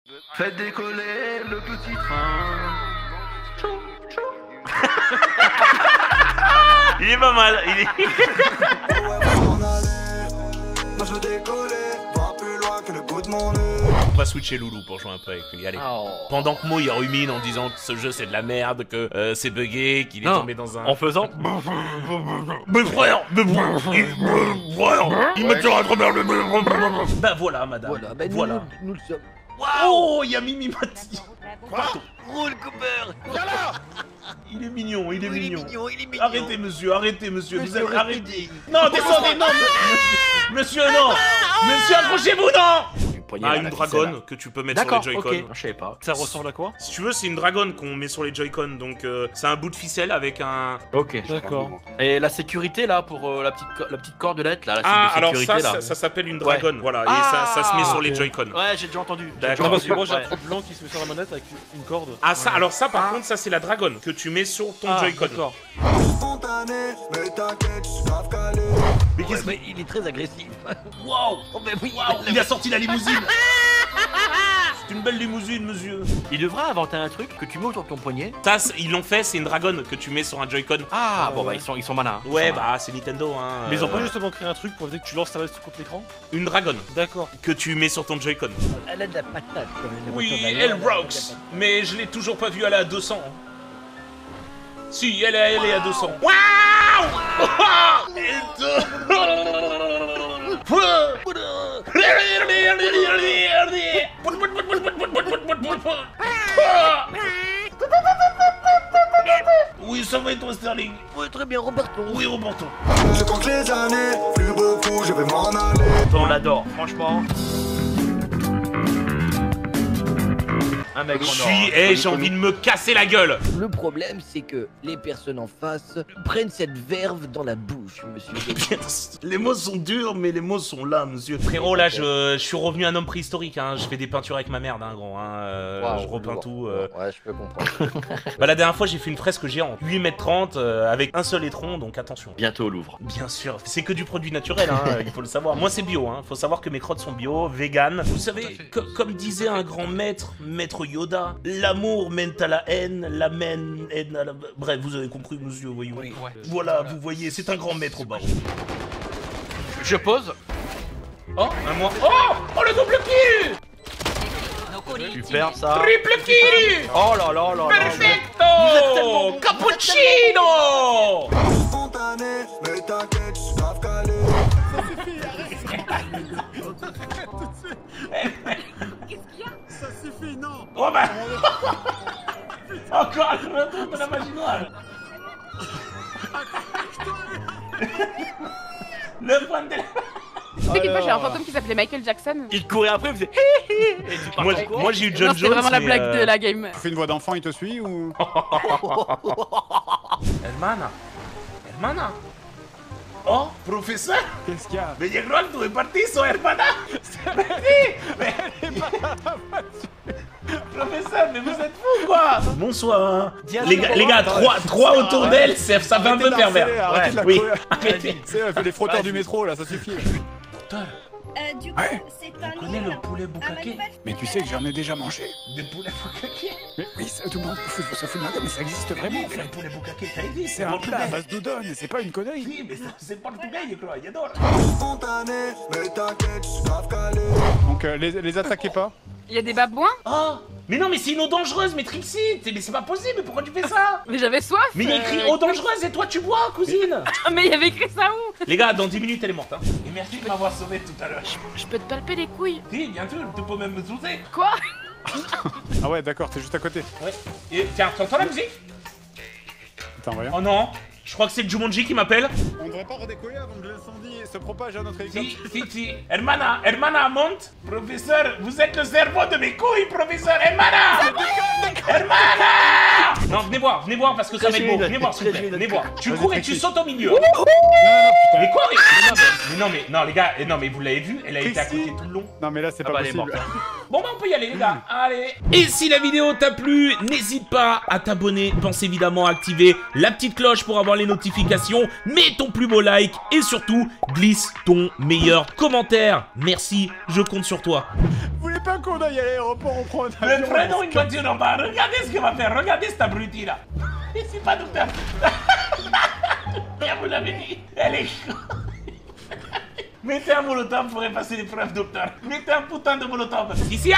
Faites décoller le petit train. Tchou, tchou. Il est pas mal, il est... Moi je veux décoller, voir plus loin que le bout de mon nez. On va switcher Loulou pour jouer un peu avec lui, allez. Oh. Pendant que Mo il rumine en disant que ce jeu c'est de la merde, que c'est bugué, qu'il est tombé dans un... En faisant... Mais frère, il me tire à travers le... Bah voilà madame, Voilà, bah voilà. nous le sommes. Oh, il y a Mimi Mati. Roule Cooper. Viens là. Il est mignon, il est mignon. Il est mignon. Arrêtez monsieur, vous êtes Monsieur, arrêtez. Non, descendez, non. Monsieur, non. Monsieur, accrochez-vous, non. Ah, une dragonne que tu peux mettre sur les Joy-Con. Ok, je savais pas. Ça ressemble à quoi? Si tu veux, c'est une dragonne qu'on met sur les Joy-Con, donc c'est un bout de ficelle avec un... Ok, D'accord. Et la sécurité là pour la petite cordelette là, la Ah, cible de alors sécurité ça, là. ça s'appelle une dragonne, voilà, Ah, et ça se met sur les ok. Joy-Con. Ouais, j'ai déjà entendu. D'accord. Non, parce que moi j'ai un Ouais. truc blanc qui se met sur la manette avec une corde. Ah ça, alors ça par contre, ça c'est la dragonne que tu mets sur ton Joy-Con. D'accord. Spontané, mais t'inquiète, je suis grave calé. Mais qu'est-ce Mais il est très agressif. Waouh. Oh, mais oui. Il a sorti la limousine. C'est une belle limousine, monsieur. Il devrait inventer un truc que tu mets autour de ton poignet. Ça, ils l'ont fait, c'est une dragonne que tu mets sur un Joy-Con. Ah bon bah ouais. ils sont malins. Ouais, bah c'est Nintendo, hein. Mais ils ont pas justement créé un truc pour éviter que tu lances ta veste contre l'écran? Une dragonne D'accord. que tu mets sur ton Joy-Con. Elle a de la patate quand même. Oui, elle rocks, mais je l'ai toujours pas vue aller à 200. Si, elle est à 200. Waouh. Oui, ça va être Sterling. Ouais, très bien, Roberto. Oui, remontons. Je compte les années, plus beaucoup, je vais m'en aller. On l'adore, franchement. Un mec en or. J'ai envie de me casser la gueule. Le problème, c'est que les personnes en face prennent cette verve dans la bouche, monsieur. Les mots sont durs, mais les mots sont là, monsieur. Frérot, là, je suis revenu un homme préhistorique, hein. Je fais des peintures avec ma merde, hein, gros. Hein. Je repeins tout. Ouais, je peux comprendre. Bah, la dernière fois, j'ai fait une fresque géante. 8,30 m avec un seul étron, donc attention. Bientôt au Louvre. Bien sûr, c'est que du produit naturel, hein, il faut le savoir. Moi, c'est bio, hein. Faut savoir que mes crottes sont bio, vegan. Vous savez, comme disait un grand maître Yoda, l'amour mène à la haine, la haine à la... Bref, vous avez compris, monsieur, voyez. Oui. Voilà, vous voyez, c'est un grand maître au barreau. Je pose. Oh, un mois. Oh, oh, le double kill. Super ça. Triple kill. Oh là là là là. Perfecto. Cappuccino. Spontané, mais t'inquiète, je suis grave calé. Ça suffit, non. Oh bah. Encore le retour de la magie noire. Le point de la... Tu sais qu'une fois j'ai un fantôme qui s'appelait Michael Jackson. Il te courait après, il faisait et tu partais en courant. Moi j'ai eu Non, John c'était Jones. vraiment la mais, blague de la game. Tu fais une voix d'enfant, il te suit ou... Hermana. Oh, professeur. Qu'est-ce qu'il y a? Me llegó al tu partizo, hermana. Professeur, mais vous êtes fou quoi. Bonsoir. Les gars, trois autour d'elle, ça fait un peu pervers. Arrêtez de la Oui, courir. arrêtez. Tu sais, elle fait les frotteurs du métro là, ça suffit. Du coup, c'est un connaît livre, le poulet un bukake? manuel. Mais tu sais que j'en ai déjà mangé. Des poulets bukake. Mais oui, tout le monde se fout de ma gueule, mais ça existe vraiment en Le fait. poulet bukake, t'as dit, C'est un plat à base d'udon, c'est pas une connerie. Oui, mais c'est portugais, je crois, j'adore. Spontané, mais t'inquiète, je suis grave calé. Donc les attaquez pas. Il y a des babouins. Oh, mais non, mais c'est une eau dangereuse, mais Trixie, mais c'est pas possible, pourquoi tu fais ça? Mais j'avais soif. Mais il y a écrit eau dangereuse et toi tu bois, cousine. Mais il y avait écrit ça où? Les gars, dans 10 minutes elle est morte, hein. Et merci de m'avoir sauvé tout à l'heure. Je peux te palper les couilles. Si, bien sûr, tu peux même me sauter. Quoi? Ah ouais, d'accord, t'es juste à côté. Ouais. Et tiens, t'entends la musique? Attends, voyons. Oh non, je crois que c'est le Jumanji qui m'appelle. On devrait pas redécoller avant que l'incendie se propage à notre Si, hélicoptère. si. Hermana, monte. Professeur, vous êtes le cerveau de mes couilles, professeur. Hermana. Hermana. Non, venez voir parce que ça va être beau. Venez voir, s'il vous plaît. Venez voir. Tu cours et tu sautes au milieu. Mais quoi? Non, les gars, non, mais vous l'avez vu, elle a été à côté tout le long. Non mais là c'est Ah pas bah, elle est possible. morte. Bon bah on peut y aller les gars, allez. Et si la vidéo t'a plu, n'hésite pas à t'abonner, pense évidemment à activer la petite cloche pour avoir les notifications, mets ton plus beau like et surtout glisse ton meilleur commentaire. Merci, je compte sur toi. Vous voulez c'est pas qu'on aille à l'aéroport, on prend un Mais avion. prenons une voiture en bas, regardez ce qu'il va faire, regardez cet abruti là. C'est pas docteur. Bien vous l'avez dit, elle est chaude. Mettez un molotov pour effacer les preuves, docteur. Mettez un putain de molotov. Ici,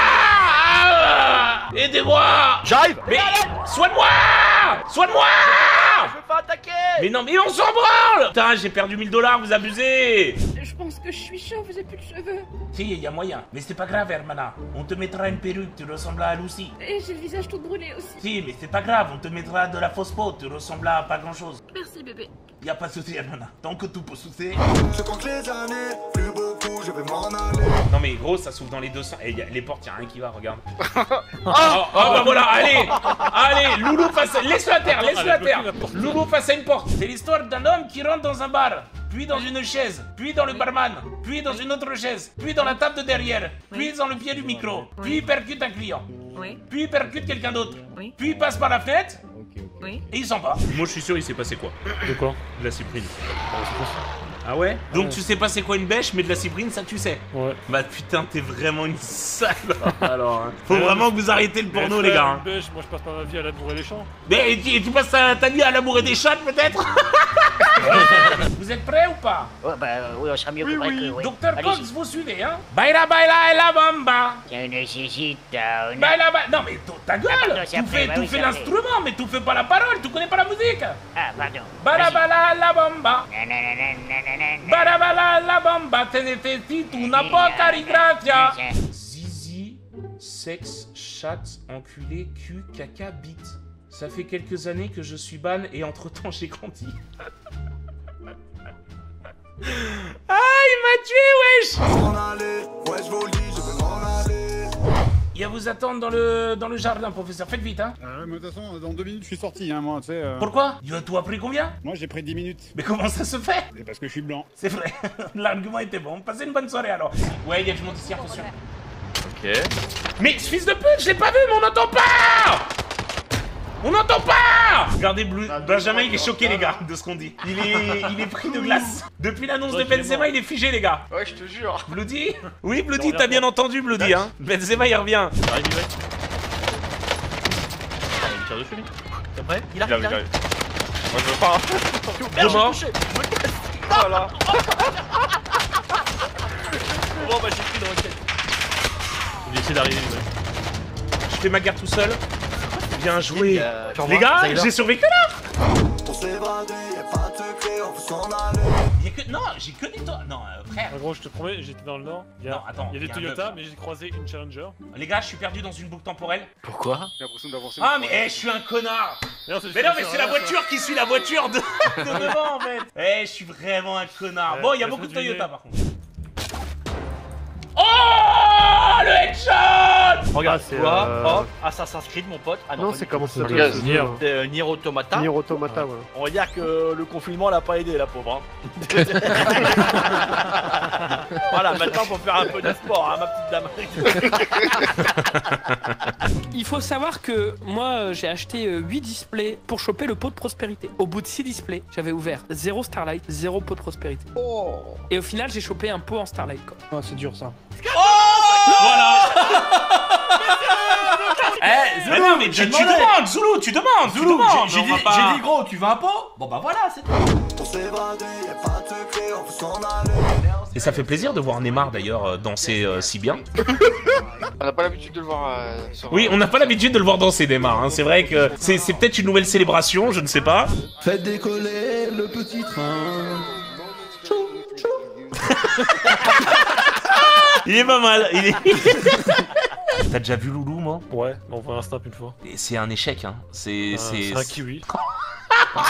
aidez-moi. J'arrive. Mais soigne-moi. Soigne-moi. Je veux pas attaquer. Mais non, mais on s'en branle. Putain, j'ai perdu 1000 $, vous abusez. Je pense que je suis chaud, vous avez plus de cheveux. Si, il y a moyen. Mais c'est pas grave, Hermana. On te mettra une perruque, tu ressembles à Lucie. Et j'ai le visage tout brûlé aussi. Si, mais c'est pas grave, on te mettra de la fausse peau, tu ressembles à pas grand-chose. Merci bébé. Y a pas de souci, Hermana. Tant que tout peut soucier. Je compte les années, plus beaucoup, je vais m'en aller. Non mais gros, ça s'ouvre dans les deux sens. Et les portes, y'a rien qui va, regarde. Bah voilà, allez. Allez, Loulou face à... Laisse-le à terre, laisse-le à terre. Loulou face à une porte. C'est l'histoire d'un homme qui rentre dans un bar. Puis dans une chaise, puis dans le barman, puis dans une autre chaise, puis dans la table de derrière, puis dans le pied du micro, puis il percute un client, puis il percute quelqu'un d'autre, puis il passe par la fenêtre, et il s'en va. Moi je suis sûr il s'est passé quoi? De quoi? De la cyprine. Ah ouais? Donc tu sais pas c'est quoi une bêche, mais de la cyprine ça tu sais. Ouais. Bah putain t'es vraiment une sale. Alors hein. Faut vraiment que vous arrêtez le porno les gars. Hein. Bêche, moi je passe pas ma vie à labourer les champs. Mais tu passes ta vie à labourer des chattes peut-être? Vous êtes prêts ou pas? Ouais, bah oui, on sera mieux que que oui. Docteur Allez-y. Cox, vous suivez hein? Baila baila et la bamba. Tiens, necessita una... Baila baila. Non mais ta gueule. Pardon, c'est après, bah Tu oui, fais c'est après. l'instrument mais tu fais pas la parole, tu connais pas la musique. Ah, pardon. Baila Vas-y. baila la bamba. Nananana. Baila baila la bamba. Te necesito una poca ringrazia. Zizi, sexe, chatte, enculé, cul, caca, bite. Ça fait quelques années que je suis ban et entre-temps j'ai grandi. Ah, il m'a tué, wesh! M'en aller, ouais, je vous le dis, je vais m'en aller. Il va vous attendre dans le jardin, professeur. Faites vite, hein. Mais de toute façon, dans 2 minutes, je suis sorti, hein, moi, tu sais. Pourquoi? Tu as pris combien? Moi, j'ai pris 10 minutes. Mais comment ça se fait? C'est parce que je suis blanc. C'est vrai, l'argument était bon. Passez une bonne soirée alors. Ouais, il y a du monde ici, attention. Ok. Mais ce fils de pute, je l'ai pas vu, mais on n'entend pas! On n'entend pas! Regardez, Benjamin, il est choqué, les gars, de ce qu'on dit. Il est pris de glace. Depuis l'annonce de Benzema, il est figé, les gars. Ouais, je te jure. Bloody? Oui, Bloody, t'as bien entendu, Bloody, hein. Benzema, il revient. J'arrive, il va. Il tire dessus, lui. T'es prêt? Il arrive. Moi, je veux pas. Deux morts. Voilà. Bon, bah, j'ai pris le rocket. Je vais essayer d'arriver, ouais. Je fais ma guerre tout seul. Bien joué. Genre, Les gars, ça y est là. j'ai survécu là. On s'est évadé, y'a pas de secret, on peut s'en aller. Non, j'ai que des toi. Non, frère. En gros, je te promets, j'étais dans le nord. Non, attends, Il y a des il y a un Toyota, bœuf. mais j'ai croisé une Challenger. Les gars, je suis perdu dans une boucle temporelle. Pourquoi? J'ai l'impression d'avoir... Ah, mais je suis un connard. Mais non, mais c'est la voiture qui suit la voiture de devant en fait. Je suis vraiment un connard. Bon, il y a beaucoup de Toyota par contre. Oh, le headshot. Regarde, c'est, toi, hop, Assassin's Creed, mon pote. Ah Non, pas c'est du comment tout. ça s'appelle Nier Automata. Nier Automata, ouais. On va dire que le confinement l'a pas aidé, la pauvre. Hein. Voilà, maintenant faut faire un peu de sport, hein, ma petite dame. Il faut savoir que moi j'ai acheté 8 displays pour choper le pot de prospérité. Au bout de 6 displays, j'avais ouvert 0 Starlight, 0 pot de prospérité. Et au final j'ai chopé un pot en Starlight quoi. Ah, c'est dur ça. Voilà. Mais non, mais tu demandes, Zoulou, tu demandes, Zoulou. J'ai dit gros, tu veux un pot? Bon bah voilà, c'est tout. On s'est évadé, y'a pas de secret, on peut s'en aller. Et ça fait plaisir de voir Neymar d'ailleurs danser si bien. On n'a pas l'habitude de le voir sur... Oui, on n'a pas l'habitude de le voir danser Neymar. Hein. C'est vrai que c'est peut-être une nouvelle célébration, je ne sais pas. Faites décoller le petit train. Il est pas mal. Il est... T'as déjà vu Loulou, moi? Ouais, on voit un snap une fois. Et c'est un échec, hein. C'est un kiwi. Oh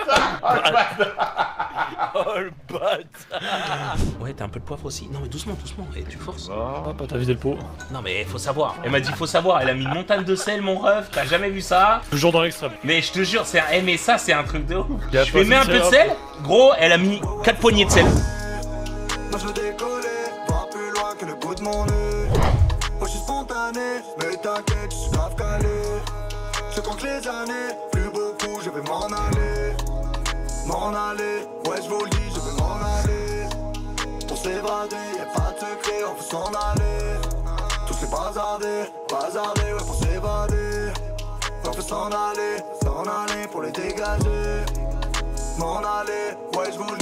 le bâtard. Ouais, t'as un peu de poivre aussi. Non, mais doucement, doucement. Et tu forces. Ah, pas t'as vidé le pot. Non, mais faut savoir. Elle m'a dit faut savoir. Elle a mis une montagne de sel, mon ref. T'as jamais vu ça? Toujours dans l'extrême. Mais je te jure, c'est un. Mais ça, c'est un truc de ouf. Y a Je pas lui mets un peu de sel. Gros, elle a mis 4 poignées de sel. Moi je veux décoller, voir plus loin que le bout de mon nez. Moi je suis spontané, mais t'inquiète, je suis grave calé. Je compte les années, plus beaucoup, je vais m'en aller. M'en aller, ouais je vous le dis, je vais m'en aller. On s'est évadé, y'a pas de secret, on peut s'en aller. c'est bazardé, ouais pour s'évader. On peut s'en aller pour les dégager. M'en aller, ouais je voulais